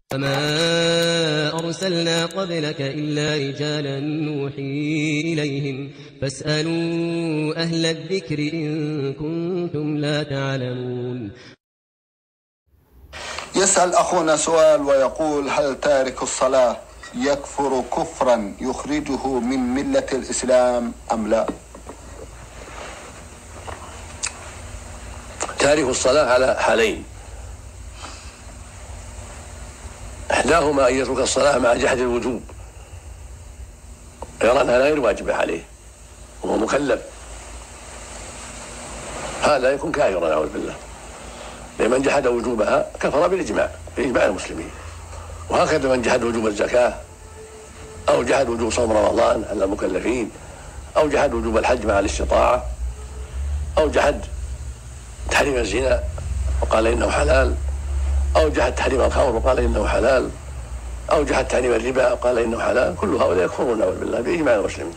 وما أرسلنا قبلك إلا رجالا نوحي إليهم فاسألوا أهل الذكر إن كنتم لا تعلمون. يسأل أخونا سؤال ويقول: هل تارك الصلاة يكفر كفرا يخرجه من ملة الإسلام أم لا؟ تارك الصلاة على حالين: إحداهما أن يترك الصلاة مع جحد الوجوب، يرى أنها غير واجبة عليه وهو مكلف، هذا يكون كافرا نعوذ بالله، لمن جحد وجوبها كفر بإجماع المسلمين. وهكذا من جحد وجوب الزكاة أو جحد وجوب صوم رمضان على المكلفين أو جحد وجوب الحج مع الاستطاعة أو جحد تحريم الزنا وقال إنه حلال أو جحد تحريم الخمر وقال إنه حلال أو جحد تحريم الربا وقال إنه حلال، كل هؤلاء يكفرون نعوذ بالله بإجماع المسلمين.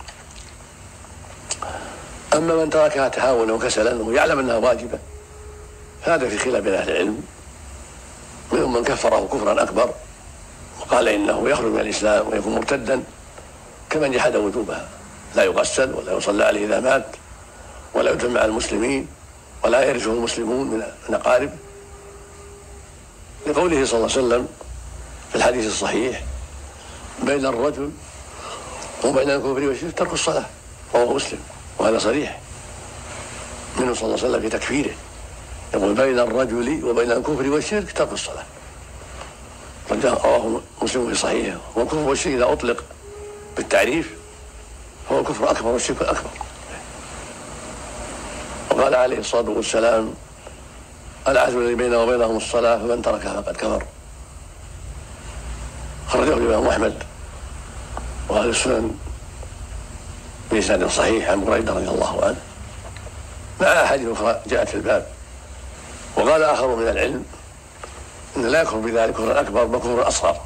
أما من تركها تهاونا وكسلا ويعلم أنها واجبة هذا في خلاف بين أهل العلم، منهم من كفره كفرا أكبر وقال إنه يخرج من الإسلام ويكون مرتدا، كمن جحد وجوبها، لا يغسل ولا يصلى عليه إذا مات ولا يدفن مع المسلمين ولا يرثه المسلمون من أقارب، لقوله صلى الله عليه وسلم في الحديث الصحيح: بين الرجل وبين الكفر والشرك ترك الصلاة، رواه مسلم، وهذا صريح منه صلى الله عليه وسلم في تكفيره، يقول: بين الرجل وبين الكفر والشرك ترك الصلاة، رواه مسلم في صحيحه. والكفر والشرك إذا أطلق بالتعريف هو الكفر أكبر والشرك الأكبر. وقال عليه الصلاة والسلام: العهد الذي بيننا وبينهم الصلاة فمن تركها فقد كفر. خرجه الإمام أحمد وأهل السنن بإسناد صحيح عن بريدة رضي الله عنه مع أحاديث أخرى جاءت في الباب. وقال آخر من العلم إن لا يكفر بذلك كفرا أكبر بل كفر أصغر،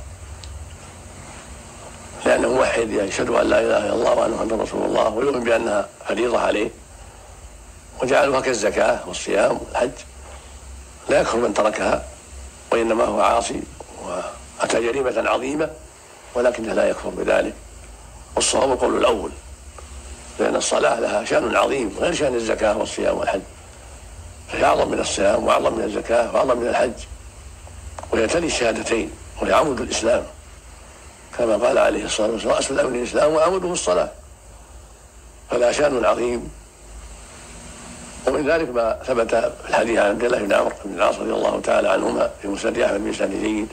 لأنه موحد يشهد أن لا إله إلا الله وأن محمدا رسول الله ويؤمن بأنها فريضة عليه وجعلها كالزكاة والصيام والحج، لا يكفر من تركها، وإنما هو عاصي وأتى جريمة عظيمة ولكنه لا يكفر بذلك. والصواب القول الأول، لأن الصلاة لها شأن عظيم غير شأن الزكاة والصيام والحج، فهي أعظم من الصيام وأعظم من الزكاة وأعظم من الحج، وهي تلي الشهادتين وهي عمود الإسلام، كما قال عليه الصلاة والسلام: رأس الأمر الإسلام وعموده الصلاة، فلا شأن عظيم. ومن ذلك ما ثبت في الحديث عن عبد الله بن عمرو بن العاص رضي الله تعالى عنهما في مسند أحمد بن سعد جيد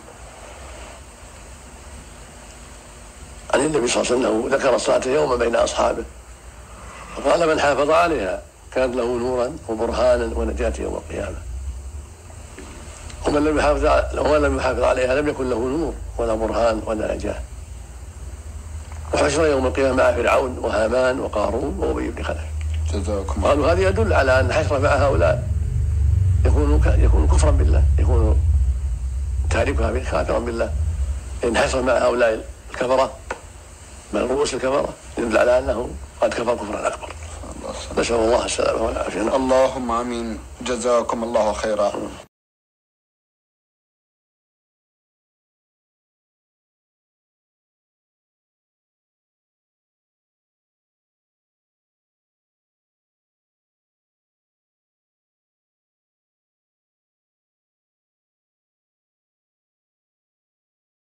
عن النبي صلى الله عليه وسلم ذكر الصلاة يوما بين أصحابه فقال: من حافظ عليها كانت له نورا وبرهانا ونجاة يوم القيامة، ومن لم يحافظ عليها لم يكن له نور ولا برهان ولا نجاة. وحشر يوم القيامة مع فرعون وهامان وقارون وأبي بن خلف. جزاكم. قالوا هذا يدل على أن الحشر مع هؤلاء يكون كفرا بالله، يكون تاركها كافرا بالله، لأن الحشر مع هؤلاء الكفرة من رؤوس الكفرة يدل على أنه قد كفر كفرا أكبر. نسأل الله السلامة والعافية. اللهم آمين. جزاكم الله خيرا.